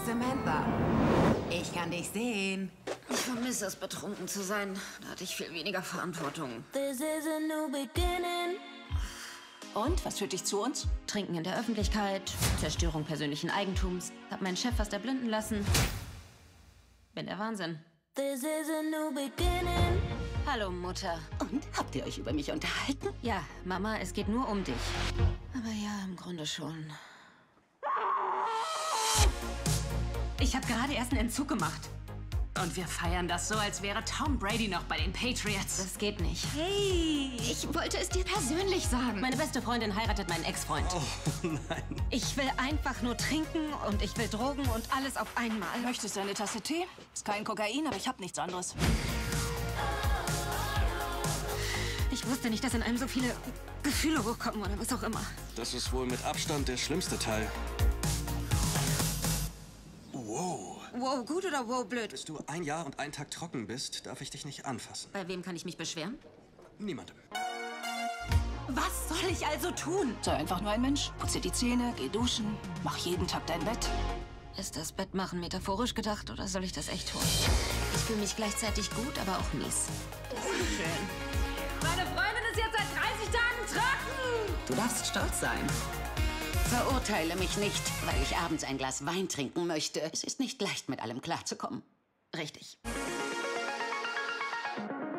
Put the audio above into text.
Samantha. Ich kann dich sehen. Ich vermisse es, betrunken zu sein. Da hatte ich viel weniger Verantwortung. This is a new beginning. Und, was führt dich zu uns? Trinken in der Öffentlichkeit, Zerstörung persönlichen Eigentums. Hab meinen Chef fast erblinden lassen. Bin der Wahnsinn. This is a new beginning. Hallo, Mutter. Und, habt ihr euch über mich unterhalten? Ja, Mama, es geht nur um dich. Aber ja, im Grunde schon. Ich habe gerade erst einen Entzug gemacht. Und wir feiern das so, als wäre Tom Brady noch bei den Patriots. Das geht nicht. Hey. Ich wollte es dir persönlich sagen. Meine beste Freundin heiratet meinen Ex-Freund. Oh, nein. Ich will einfach nur trinken und ich will Drogen und alles auf einmal. Möchtest du eine Tasse Tee? Ist kein Kokain, aber ich hab nichts anderes. Ich wusste nicht, dass in einem so viele Gefühle hochkommen oder was auch immer. Das ist wohl mit Abstand der schlimmste Teil. Wow. Wow, gut oder wow, blöd? Bis du 1 Jahr und 1 Tag trocken bist, darf ich dich nicht anfassen. Bei wem kann ich mich beschweren? Niemandem. Was soll ich also tun? Sei einfach nur ein Mensch. Putze die Zähne, geh duschen, mach jeden Tag dein Bett. Ist das Bettmachen metaphorisch gedacht oder soll ich das echt tun? Ich fühle mich gleichzeitig gut, aber auch mies. Schön. Meine Freundin ist jetzt seit 30 Tagen trocken. Du darfst stolz sein. Verurteile mich nicht, weil ich abends ein Glas Wein trinken möchte. Es ist nicht leicht, mit allem klarzukommen. Richtig.